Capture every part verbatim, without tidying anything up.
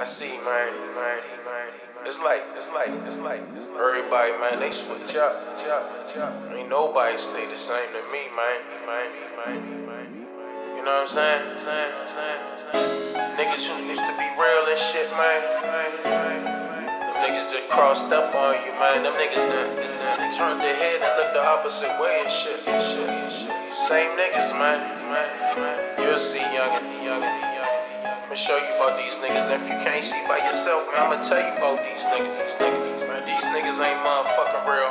I see, man, man, man. It's like, it's like, it's like, it's like everybody, man, they switch up, up, up. Ain't nobody stay the same to me, man, man, man, man. You know what I'm saying? saying, saying, saying. Niggas who used to be real and shit, man, man, man. Them niggas just crossed up on you, man. Them niggas done, done turned their head and looked the opposite way and shit, and shit, and shit. Same niggas, man, man, man. You'll see, youngin', youngin', youngin'. I'ma show you about these niggas. If you can't see by yourself, man, I'ma tell you about these niggas. These niggas, man, these niggas ain't motherfucking real,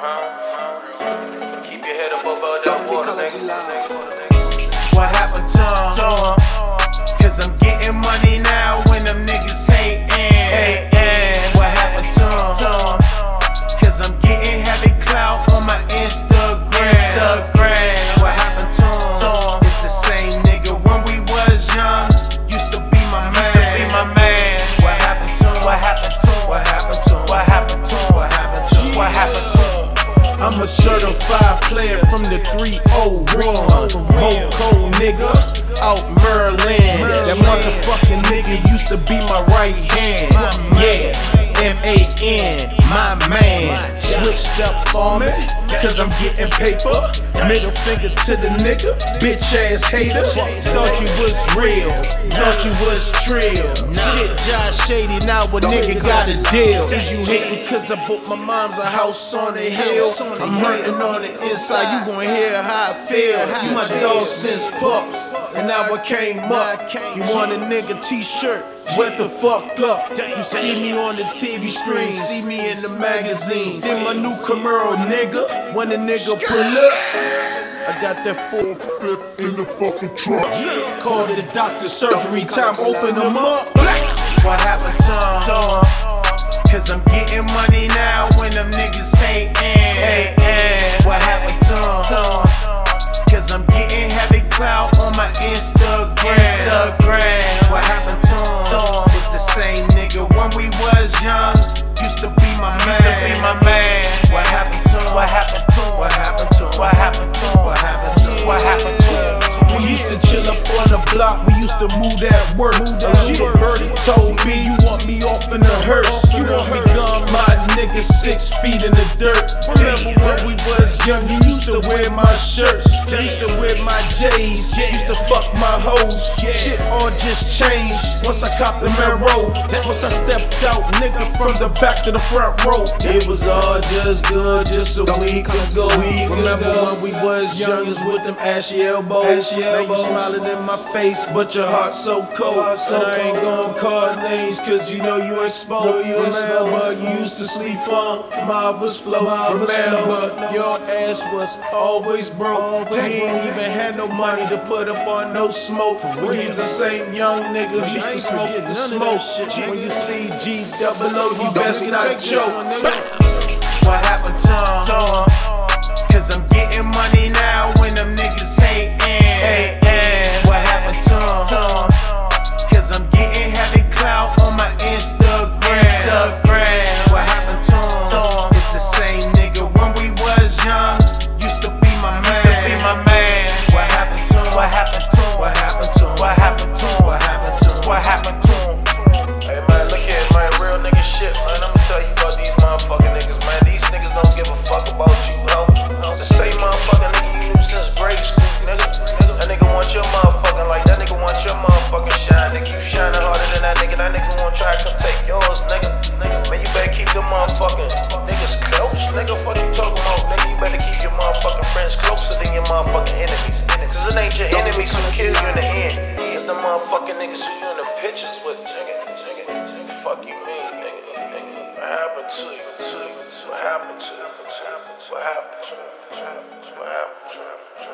huh? Keep your head up above that water, nigga. What happened to him? Cause I'm getting money now when them niggas hatin'. What happened to him? Cause I'm getting heavy clout on my Instagram. Instagram. What happened to him? It's the same nigga when we was young. Used to be my man. Used to be my man. What happened to him? What happened to him? What happened to him? What happened to him? What happened to him? What happened to him? I'm a certified player from the three oh one. Moco nigga, out Maryland. That motherfucking nigga used to be my right hand. Yeah, M A N, my man. Switched up on me, cause I'm getting paper. Middle finger to the nigga, bitch ass hater. Thought you was real, thought you was trill. Shit, Josh Shady, now a nigga got a deal. Is you hating cause I bought my mom's a house on the hill? I'm hurting on the inside, you gon' hear how I feel. You my dog since pups, and now I came up. You want a nigga t-shirt? What the fuck up? You see me on the T V screen, see me in the magazines. Then my new Camaro, nigga. When a nigga pull up, I got that four fifth in the fucking truck. Call the doctor, surgery time, open them up. What happened to him? Cause I'm getting money now when them niggas hatin'. What happened to him? Cause I'm getting heavy clout on my Instagram. Instagram. What happened to him? It's the same nigga when we was young. Used to be my man. Used to be my man. What happened to him? What happened to him? What happened to him? What happened to him? What happened to him? What happened to him? We used to chill up on the block, we used to move that work. A little birdie told me, you want me off in the hearse. You want me gone, my nigga, six feet in the dirt. Remember when we was young, you used to wear my shirts. You used to wear my J's, used to fuck my hoes. Shit all just changed once I copped the Mero. Once I stepped out, nigga, from the back to the front row. It was all just good just a week ago. Remember when we was young, is with them ashy elbows. Now you smiling in my face, but your heart so cold. And I ain't gon' call names, cause you know you exposed. Remember, you used to sleep on Marvel's flow. Remember, your ass was always broke. We ain't even had no money to put up on no smoke. We was the same young nigga who used to smoke the smoke. When you see G double O, you best not choke. What happened to him? Cause I'm getting money now when them niggas hatin'. What happened to him? Cause I'm getting heavy clout on my Instagram. Instagram. What happened to him? It's the same nigga when we was young. Used to be my man. Used to be my man. What happened to him? What happened to him? What happened to him? What happened to him? What happened to him? What happened to him? Hey man, look here, man, real nigga shit, man. I'ma tell you about these motherfucking niggas, man. These niggas don't give a fuck about you, ho. It's the same motherfucking nigga you knew since grade school, nigga. That nigga want your motherfucking life, that nigga want your motherfucking shine. Nigga, you shining harder than that nigga. That nigga wanna try to come take yours, nigga. Nigga, man, you better keep them motherfucking niggas close, nigga. Fuck you talking about, nigga. You better keep your motherfucking friends closer than your motherfucking enemies. Cause it ain't your enemies who kill you in the end. It's the motherfucking niggas who you in the pictures with, nigga. Nigga, nigga. Fuck you mean, nigga, nigga. What happened to you? To you? What happened to you? What happened to you? What happened to you? What happened to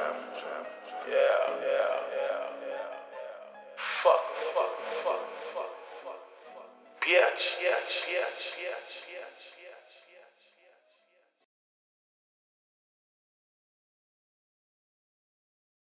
you? Yeah, yeah, yeah, yeah. Fuck, fuck, fuck, fuck, fuck, fuck. Bitch, bitch, bitch, bitch, bitch.